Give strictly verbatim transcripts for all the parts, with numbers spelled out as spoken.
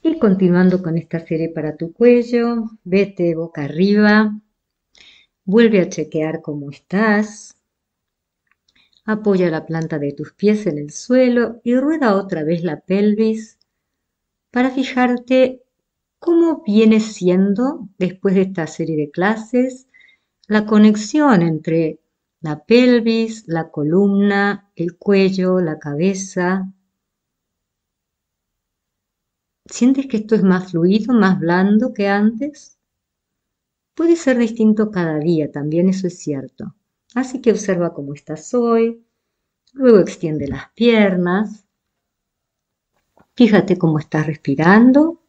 Y continuando con esta serie para tu cuello, vete boca arriba, vuelve a chequear cómo estás, apoya la planta de tus pies en el suelo y rueda otra vez la pelvis para fijarte cómo viene siendo después de esta serie de clases la conexión entre la pelvis, la columna, el cuello, la cabeza. ¿Sientes que esto es más fluido, más blando que antes? Puede ser distinto cada día, también eso es cierto. Así que observa cómo estás hoy, luego extiende las piernas, fíjate cómo estás respirando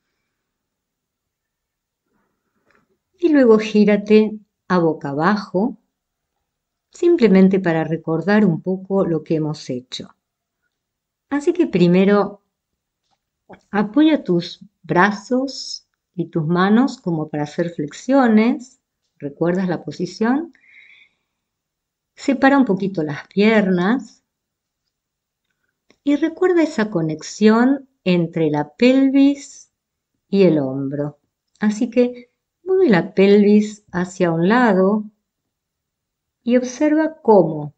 y luego gírate a boca abajo, simplemente para recordar un poco lo que hemos hecho. Así que primero apoya tus brazos y tus manos como para hacer flexiones, ¿recuerdas la posición? Separa un poquito las piernas y recuerda esa conexión entre la pelvis y el hombro. Así que mueve la pelvis hacia un lado y observa cómo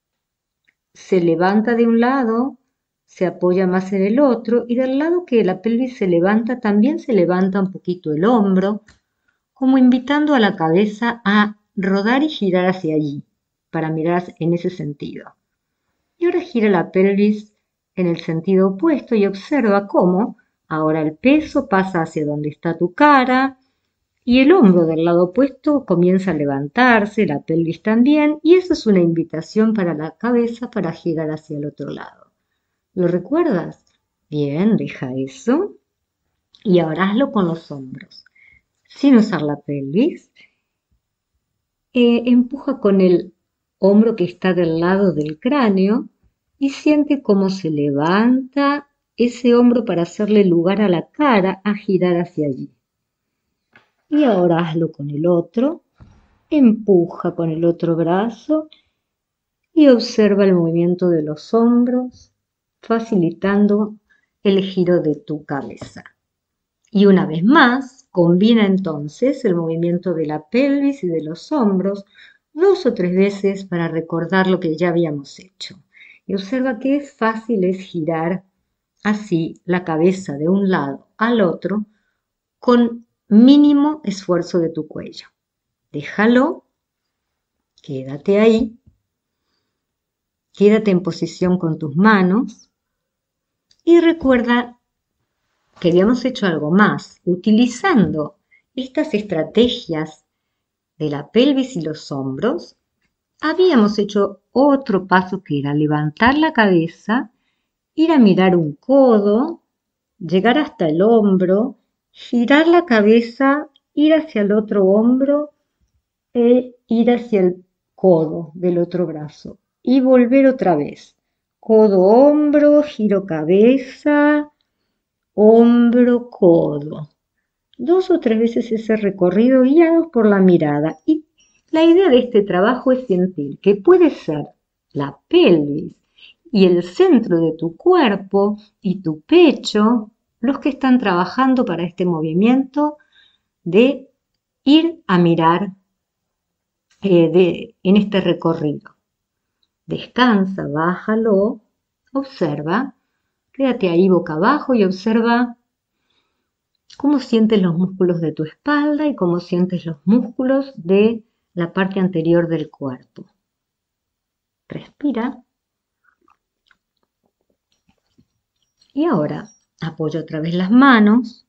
se levanta de un lado, se apoya más en el otro y del lado que la pelvis se levanta también se levanta un poquito el hombro, como invitando a la cabeza a rodar y girar hacia allí, para mirar en ese sentido. Y ahora gira la pelvis en el sentido opuesto y observa cómo ahora el peso pasa hacia donde está tu cara y el hombro del lado opuesto comienza a levantarse, la pelvis también, y eso es una invitación para la cabeza para girar hacia el otro lado. ¿Lo recuerdas? Bien, deja eso. Y ahora hazlo con los hombros. Sin usar la pelvis, eh, empuja con el hombro que está del lado del cráneo y siente cómo se levanta ese hombro para hacerle lugar a la cara a girar hacia allí. Y ahora hazlo con el otro, empuja con el otro brazo y observa el movimiento de los hombros, facilitando el giro de tu cabeza. Y una vez más, combina entonces el movimiento de la pelvis y de los hombros dos o tres veces para recordar lo que ya habíamos hecho. Y observa qué fácil es girar así la cabeza de un lado al otro con mínimo esfuerzo de tu cuello. Déjalo, quédate ahí, quédate en posición con tus manos y recuerda que habíamos hecho algo más, utilizando estas estrategias de la pelvis y los hombros, habíamos hecho otro paso que era levantar la cabeza, ir a mirar un codo, llegar hasta el hombro, girar la cabeza, ir hacia el otro hombro e ir hacia el codo del otro brazo y volver otra vez. Codo, hombro, giro cabeza, hombro, codo. Dos o tres veces ese recorrido guiados por la mirada. Y la idea de este trabajo es sentir que puede ser la pelvis y el centro de tu cuerpo y tu pecho los que están trabajando para este movimiento de ir a mirar eh, de, en este recorrido. Descansa, bájalo, observa, quédate ahí boca abajo y observa cómo sientes los músculos de tu espalda y cómo sientes los músculos de la parte anterior del cuerpo. Respira. Y ahora apoya otra vez las manos.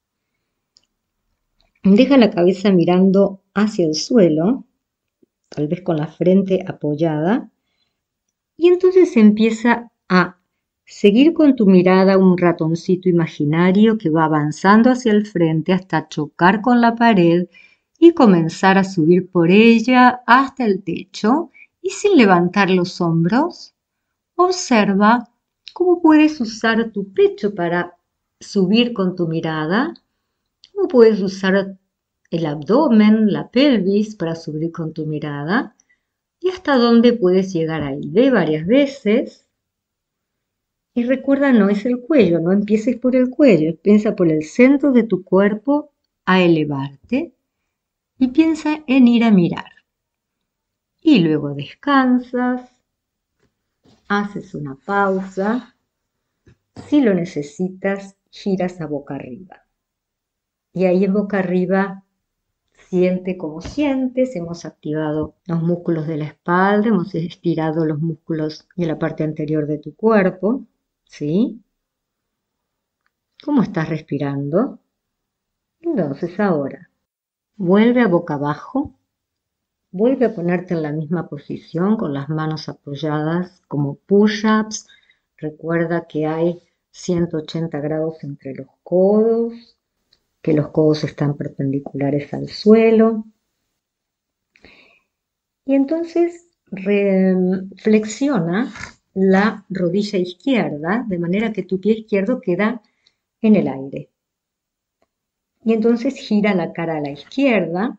Deja la cabeza mirando hacia el suelo, tal vez con la frente apoyada. Y entonces empieza a seguir con tu mirada un ratoncito imaginario que va avanzando hacia el frente hasta chocar con la pared y comenzar a subir por ella hasta el techo y sin levantar los hombros, observa cómo puedes usar tu pecho para subir con tu mirada, cómo puedes usar el abdomen, la pelvis para subir con tu mirada y hasta dónde puedes llegar ahí. Ve varias veces Y recuerda, no es el cuello, no empieces por el cuello, piensa por el centro de tu cuerpo a elevarte y piensa en ir a mirar. Y luego descansas, haces una pausa, si lo necesitas, giras a boca arriba. Y ahí en boca arriba siente como sientes, hemos activado los músculos de la espalda, hemos estirado los músculos de la parte anterior de tu cuerpo, ¿sí? ¿Cómo estás respirando? Entonces ahora, vuelve a boca abajo, vuelve a ponerte en la misma posición con las manos apoyadas como push-ups. Recuerda que hay ciento ochenta grados entre los codos, que los codos están perpendiculares al suelo. Y entonces flexiona la rodilla izquierda de manera que tu pie izquierdo queda en el aire. Y entonces gira la cara a la izquierda,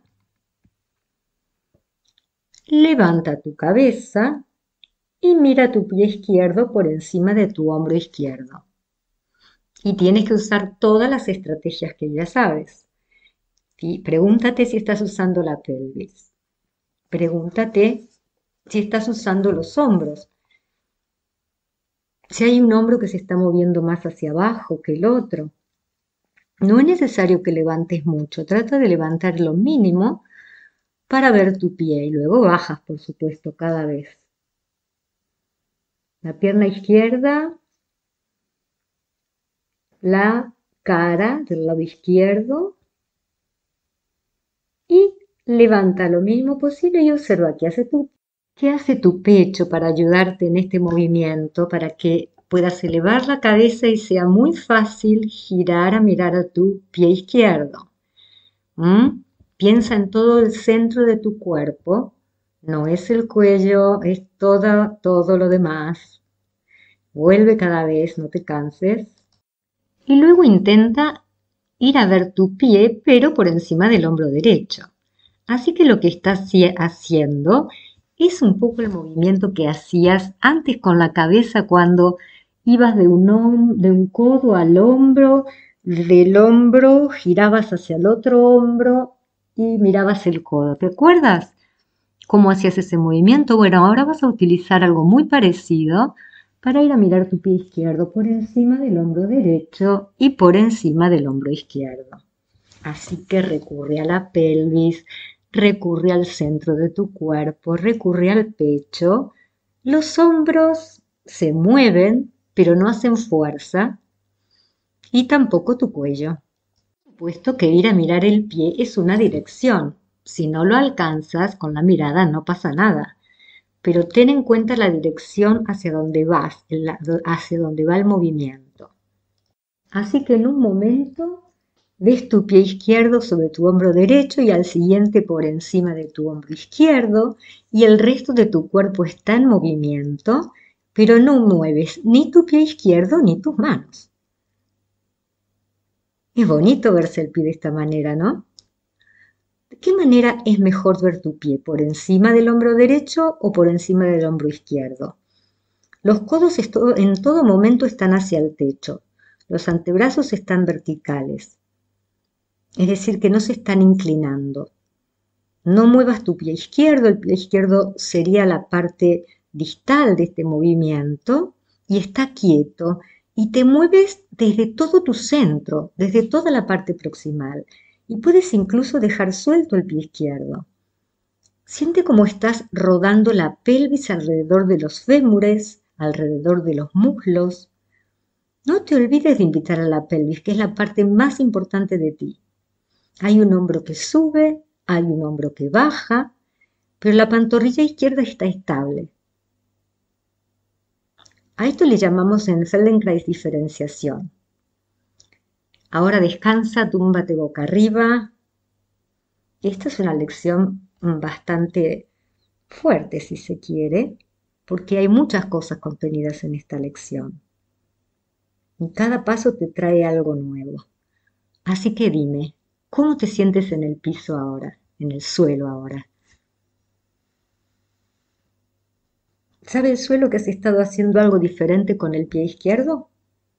levanta tu cabeza y mira tu pie izquierdo por encima de tu hombro izquierdo. Y tienes que usar todas las estrategias que ya sabes. ¿Sí? Pregúntate si estás usando la pelvis. Pregúntate si estás usando los hombros. Si hay un hombro que se está moviendo más hacia abajo que el otro. No es necesario que levantes mucho. Trata de levantar lo mínimo para ver tu pie y luego bajas, por supuesto, cada vez. La pierna izquierda, la cara del lado izquierdo y levanta lo mínimo posible y observa qué hace tu, qué hace tu pecho para ayudarte en este movimiento, para que puedas elevar la cabeza y sea muy fácil girar a mirar a tu pie izquierdo. ¿Mm? Piensa en todo el centro de tu cuerpo, no es el cuello, es todo, todo lo demás. Vuelve cada vez, no te canses. Y luego intenta ir a ver tu pie, pero por encima del hombro derecho. Así que lo que estás haciendo es un poco el movimiento que hacías antes con la cabeza cuando ibas de un, de un codo al hombro, del hombro girabas hacia el otro hombro y mirabas el codo. ¿Te acuerdas cómo hacías ese movimiento? Bueno, ahora vas a utilizar algo muy parecido para ir a mirar tu pie izquierdo por encima del hombro derecho y por encima del hombro izquierdo. Así que recurre a la pelvis, recurre al centro de tu cuerpo, recurre al pecho. Los hombros se mueven, pero no hacen fuerza, y tampoco tu cuello. Puesto que ir a mirar el pie es una dirección. Si no lo alcanzas con la mirada no pasa nada. Pero ten en cuenta la dirección hacia donde vas, hacia donde va el movimiento. Así que en un momento ves tu pie izquierdo sobre tu hombro derecho y al siguiente por encima de tu hombro izquierdo y el resto de tu cuerpo está en movimiento, pero no mueves ni tu pie izquierdo ni tus manos. Es bonito verse el pie de esta manera, ¿no? ¿De qué manera es mejor ver tu pie? ¿Por encima del hombro derecho o por encima del hombro izquierdo? Los codos en todo momento están hacia el techo. Los antebrazos están verticales. Es decir, que no se están inclinando. No muevas tu pie izquierdo. El pie izquierdo sería la parte distal de este movimiento y está quieto. Y te mueves desde todo tu centro, desde toda la parte proximal. Y puedes incluso dejar suelto el pie izquierdo. Siente cómo estás rodando la pelvis alrededor de los fémures, alrededor de los muslos. No te olvides de invitar a la pelvis, que es la parte más importante de ti. Hay un hombro que sube, hay un hombro que baja, pero la pantorrilla izquierda está estable. A esto le llamamos en Feldenkrais diferenciación. Ahora descansa, túmbate boca arriba. Esta es una lección bastante fuerte, si se quiere, porque hay muchas cosas contenidas en esta lección. Y cada paso te trae algo nuevo. Así que dime, ¿cómo te sientes en el piso ahora, en el suelo ahora? ¿Sabe el suelo que has estado haciendo algo diferente con el pie izquierdo?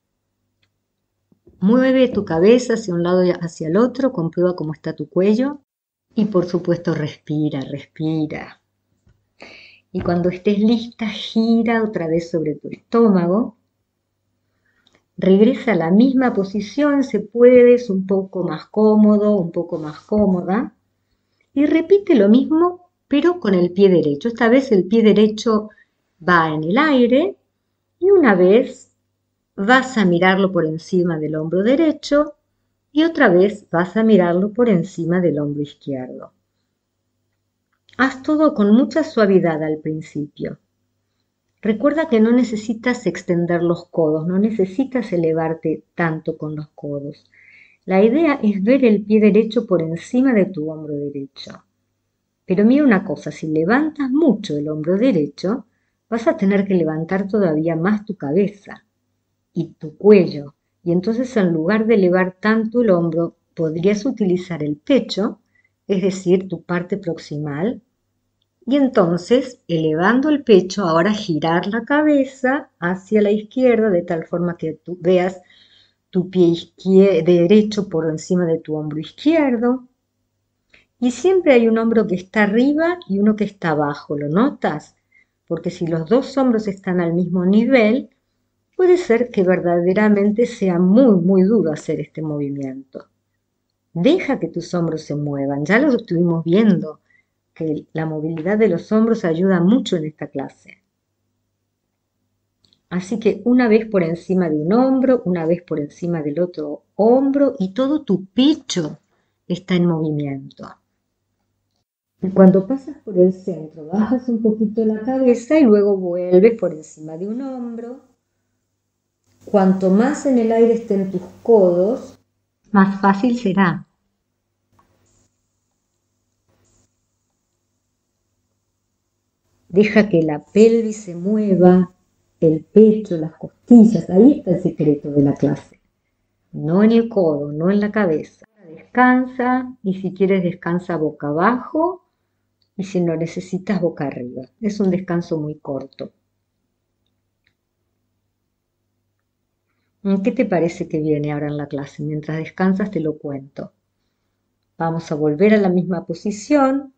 Mueve tu cabeza hacia un lado y hacia el otro, comprueba cómo está tu cuello y por supuesto respira, respira. Y cuando estés lista, gira otra vez sobre tu estómago. Regresa a la misma posición, si puedes, un poco más cómodo, un poco más cómoda. Y repite lo mismo, pero con el pie derecho. Esta vez el pie derecho va en el aire y una vez vas a mirarlo por encima del hombro derecho y otra vez vas a mirarlo por encima del hombro izquierdo. Haz todo con mucha suavidad al principio. Recuerda que no necesitas extender los codos, no necesitas elevarte tanto con los codos. La idea es ver el pie derecho por encima de tu hombro derecho. Pero mira una cosa, si levantas mucho el hombro derecho, vas a tener que levantar todavía más tu cabeza y tu cuello. Y entonces en lugar de elevar tanto el hombro, podrías utilizar el pecho, es decir, tu parte proximal, y entonces, elevando el pecho, ahora girar la cabeza hacia la izquierda, de tal forma que tú veas tu pie derecho por encima de tu hombro izquierdo. Y siempre hay un hombro que está arriba y uno que está abajo, ¿lo notas? Porque si los dos hombros están al mismo nivel, puede ser que verdaderamente sea muy, muy duro hacer este movimiento. Deja que tus hombros se muevan, ya lo estuvimos viendo, que la movilidad de los hombros ayuda mucho en esta clase. Así que una vez por encima de un hombro, una vez por encima del otro hombro y todo tu pecho está en movimiento. Y cuando pasas por el centro, bajas un poquito la cabeza y luego vuelves por encima de un hombro. Cuanto más en el aire estén tus codos, más fácil será. Deja que la pelvis se mueva, el pecho, las costillas, ahí está el secreto de la clase. No en el codo, no en la cabeza. Descansa y si quieres descansa boca abajo y si no necesitas boca arriba. Es un descanso muy corto. ¿Qué te parece que viene ahora en la clase? Mientras descansas te lo cuento. Vamos a volver a la misma posición.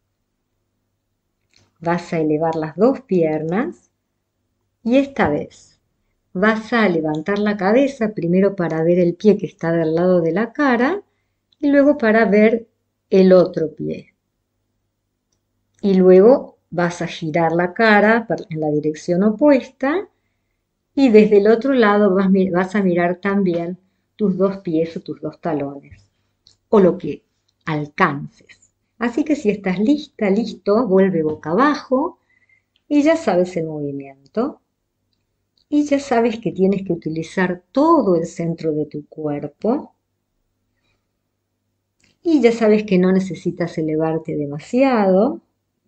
Vas a elevar las dos piernas y esta vez vas a levantar la cabeza primero para ver el pie que está del lado de la cara y luego para ver el otro pie. Y luego vas a girar la cara en la dirección opuesta y desde el otro lado vas, vas a mirar también tus dos pies o tus dos talones o lo que alcances. Así que si estás lista, listo, vuelve boca abajo y ya sabes el movimiento. Y ya sabes que tienes que utilizar todo el centro de tu cuerpo. Y ya sabes que no necesitas elevarte demasiado.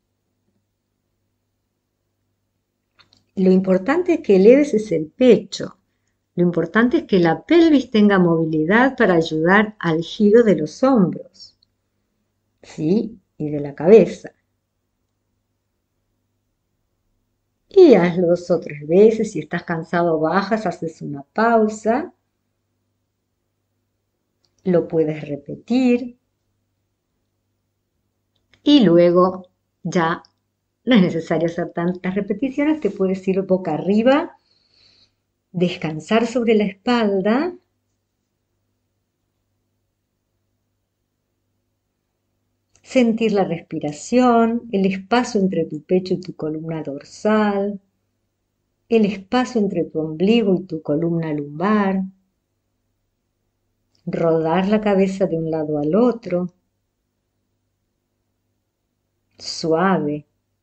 Lo importante es que eleves es el pecho. Lo importante es que la pelvis tenga movilidad para ayudar al giro de los hombros. ¿Sí? Y de la cabeza. Y hazlo dos o tres veces. Si estás cansado, bajas, haces una pausa. Lo puedes repetir. Y luego ya no es necesario hacer tantas repeticiones, te puedes ir boca arriba, descansar sobre la espalda, sentir la respiración, el espacio entre tu pecho y tu columna dorsal, el espacio entre tu ombligo y tu columna lumbar, rodar la cabeza de un lado al otro, suave.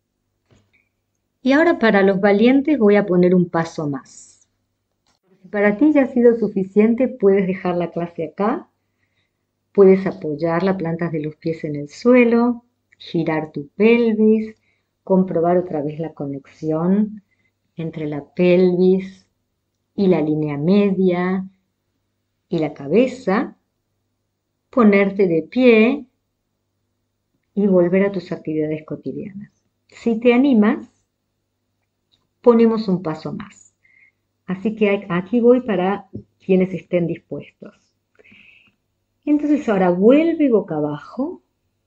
Y ahora para los valientes voy a poner un paso más. Si para ti ya ha sido suficiente, puedes dejar la clase acá. Puedes apoyar las plantas de los pies en el suelo, girar tu pelvis, comprobar otra vez la conexión entre la pelvis y la línea media y la cabeza, ponerte de pie y volver a tus actividades cotidianas. Si te animas, ponemos un paso más. Así que aquí voy para quienes estén dispuestos. Entonces ahora vuelve boca abajo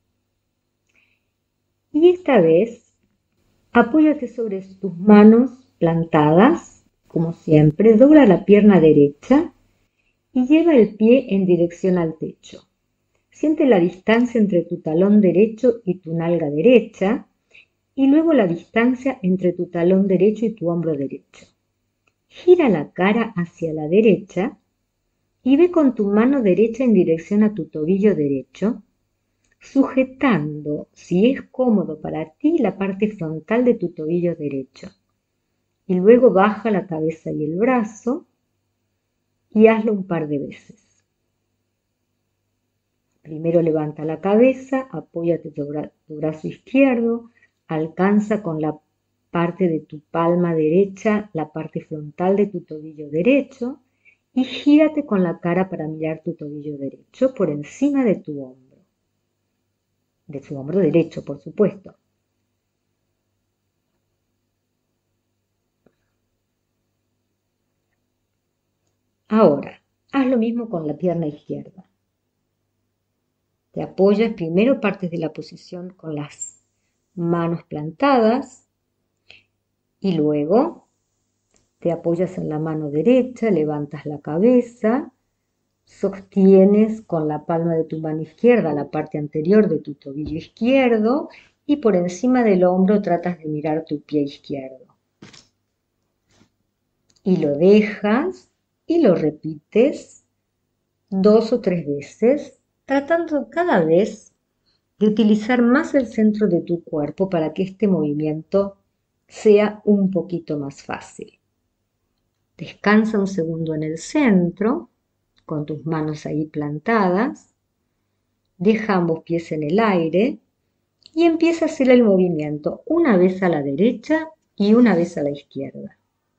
y esta vez apóyate sobre tus manos plantadas, como siempre, dobla la pierna derecha y lleva el pie en dirección al techo. Siente la distancia entre tu talón derecho y tu nalga derecha y luego la distancia entre tu talón derecho y tu hombro derecho. Gira la cara hacia la derecha y ve con tu mano derecha en dirección a tu tobillo derecho, sujetando, si es cómodo para ti, la parte frontal de tu tobillo derecho. Y luego baja la cabeza y el brazo y hazlo un par de veces. Primero levanta la cabeza, apóyate tu, bra- tu brazo izquierdo, alcanza con la parte de tu palma derecha la parte frontal de tu tobillo derecho y gírate con la cara para mirar tu tobillo derecho por encima de tu hombro. De tu hombro derecho, por supuesto. Ahora, haz lo mismo con la pierna izquierda. Te apoyas, primero partes de la posición con las manos plantadas y luego te apoyas en la mano derecha, levantas la cabeza, sostienes con la palma de tu mano izquierda la parte anterior de tu tobillo izquierdo y por encima del hombro tratas de mirar tu pie izquierdo. Y lo dejas y lo repites dos o tres veces, tratando cada vez de utilizar más el centro de tu cuerpo para que este movimiento sea un poquito más fácil. Descansa un segundo en el centro, con tus manos ahí plantadas, deja ambos pies en el aire y empieza a hacer el movimiento una vez a la derecha y una vez a la izquierda.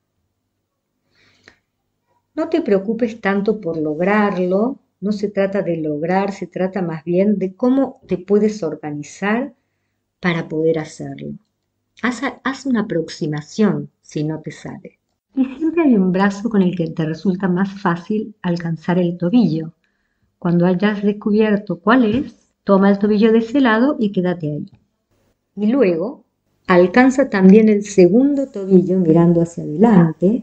No te preocupes tanto por lograrlo, no se trata de lograr, se trata más bien de cómo te puedes organizar para poder hacerlo. Haz, haz una aproximación si no te sale. Y siempre hay un brazo con el que te resulta más fácil alcanzar el tobillo. Cuando hayas descubierto cuál es, toma el tobillo de ese lado y quédate ahí. Y luego alcanza también el segundo tobillo mirando hacia adelante,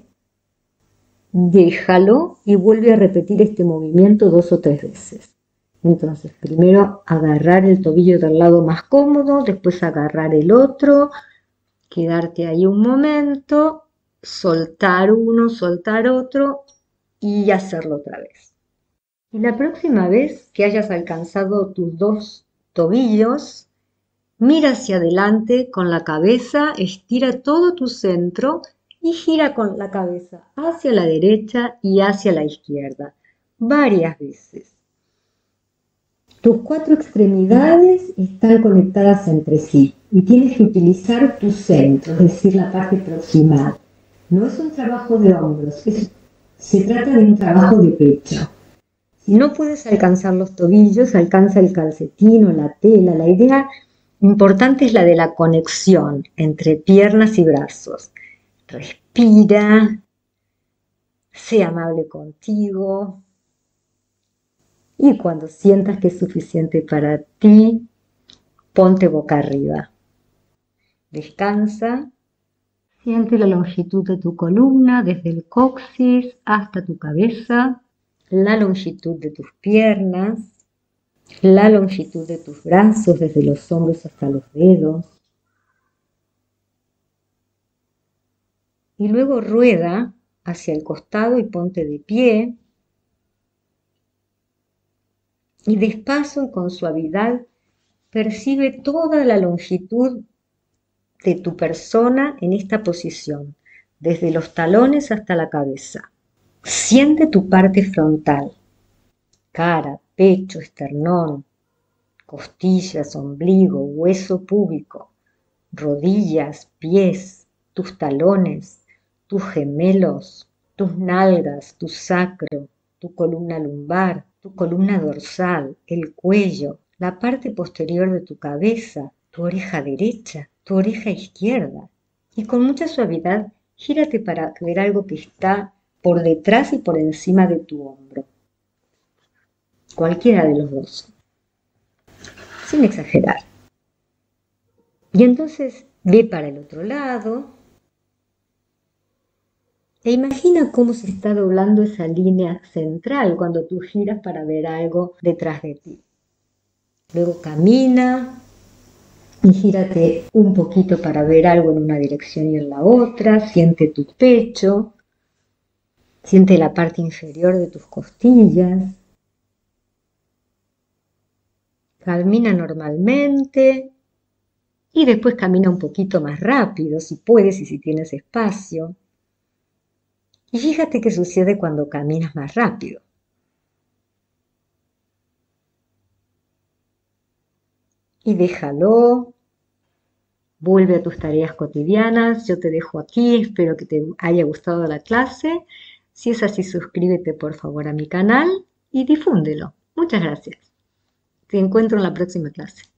déjalo y vuelve a repetir este movimiento dos o tres veces. Entonces, primero agarrar el tobillo del lado más cómodo, después agarrar el otro, quedarte ahí un momento, soltar uno, soltar otro y hacerlo otra vez. Y la próxima vez que hayas alcanzado tus dos tobillos, mira hacia adelante con la cabeza, estira todo tu centro y gira con la cabeza hacia la derecha y hacia la izquierda, varias veces. Tus cuatro extremidades están conectadas entre sí y tienes que utilizar tu centro, es decir, la parte proximal. No es un trabajo de hombros, es, se trata de un trabajo de pecho. Si no puedes alcanzar los tobillos, alcanza el calcetín o la tela. La idea importante es la de la conexión entre piernas y brazos. Respira, sé amable contigo y cuando sientas que es suficiente para ti, ponte boca arriba. Descansa, siente la longitud de tu columna desde el coxis hasta tu cabeza, la longitud de tus piernas, la longitud de tus brazos desde los hombros hasta los dedos. Y luego rueda hacia el costado y ponte de pie. Y despacio y con suavidad percibe toda la longitud de tu persona en esta posición, desde los talones hasta la cabeza. Siente tu parte frontal, cara, pecho, esternón, costillas, ombligo, hueso púbico, rodillas, pies, tus talones, tus gemelos, tus nalgas, tu sacro, tu columna lumbar, tu columna dorsal, el cuello, la parte posterior de tu cabeza, tu oreja derecha, tu oreja izquierda. Y con mucha suavidad Gírate para ver algo que está por detrás y por encima de tu hombro. Cualquiera de los dos, sin exagerar. Y entonces ve para el otro lado e imagina cómo se está doblando esa línea central cuando tú giras para ver algo detrás de ti. Luego camina y gírate un poquito para ver algo en una dirección y en la otra. Siente tu pecho, siente la parte inferior de tus costillas. Camina normalmente y después camina un poquito más rápido, si puedes y si tienes espacio. Y fíjate qué sucede cuando caminas más rápido. Y déjalo. Vuelve a tus tareas cotidianas. Yo te dejo aquí. Espero que te haya gustado la clase. Si es así, suscríbete por favor a mi canal y difúndelo. Muchas gracias. Te encuentro en la próxima clase.